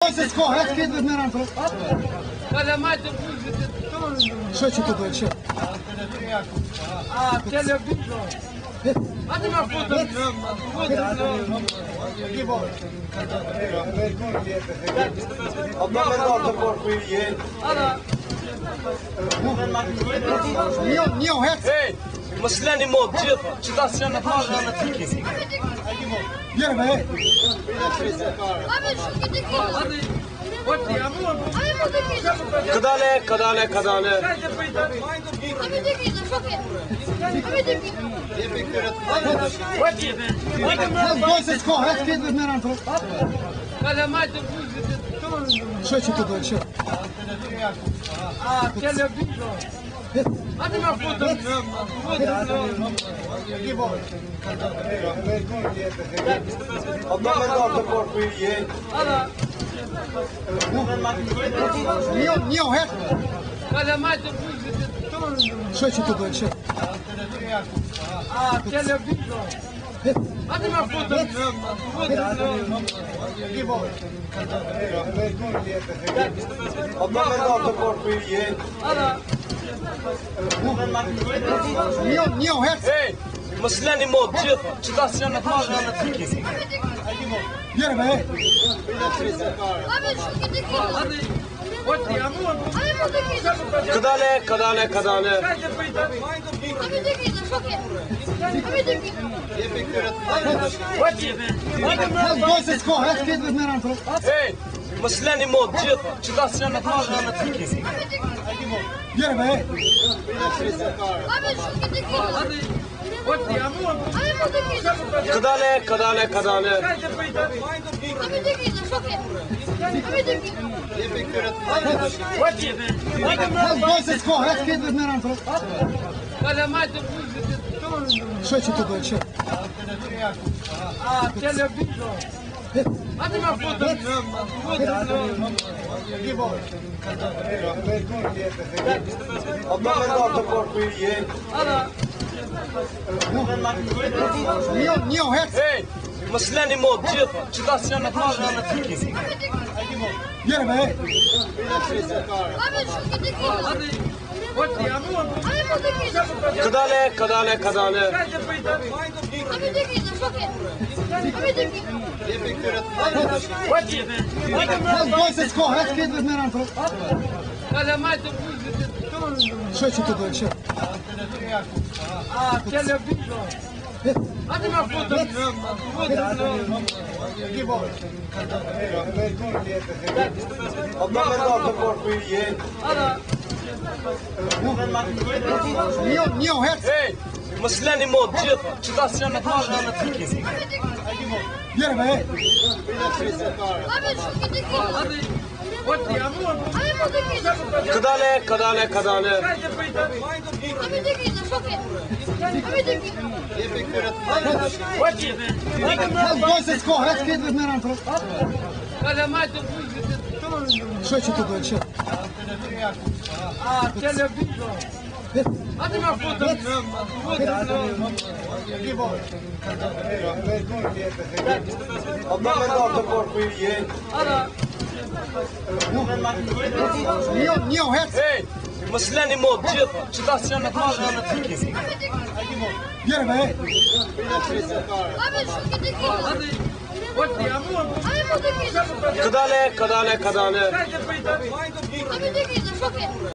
Você correto que eles não eram. Olha mais Что это такое? Что? a televisão. Hadi uma foto. Не угад. Эй, маслани мод, чита сена пажа на тики. Gel be. Abi şu gidip Hadi. Вот я мод. Abi burada bir. Kadale. Abi de bir. Abi de bir. Вот я. Você correto que eles não eram. Olha mais Что это такое? Что? a televisão. Hadi uma foto. Не угад. Olha mais Что это такое? Что? a televisão. Hadi uma foto. Не угад. Эй, маслани мод, чита сена пажа на тики. Gel be. Abi şu gidip. Hadi. Вот я мод. Abi burada bir. Kadale. Abi de bir. Abi de bir. Вот я. Você correto que eles não eram. Эй, маслани мод, чита сена пажа на тики. Gel be. Abi şu gidip. Hadi. Вот я мод. Abi burada bir. Kadale. Abi de bir. Abi de bir. Вот я. Você correto que eles não eram. Olha mais Что это такое? Что? a televisão. Hadi uma foto. Не угад. Эй, маслани мод, чита сена пажа на тики. Gel be. Abi şu gidip. Hadi. Вот я мод. Abi burada bir. Kadale. Abi de bir. Abi de bir. Вот я. Você correto que eles não eram. Olha mais Что это такое? Что? a televisão. Hadi uma foto. Не угад. Эй, маслани мод, чита сена пажа на тики. Gel be. Abi şu gidip. Hadi. Вот я мод. Abi burada bir. Kadale. Abi de bir. Abi de bir. Вот я. Você correto que eles não eram. Olha mais Что это такое? Что? a televisão. Hadi uma foto. Не угад. Эй, маслани мод, чита сена пажа на тики. Gel be. Abi şu gidip. Hadi. Вот я мод. Abi burada bir. Kadale. Abi de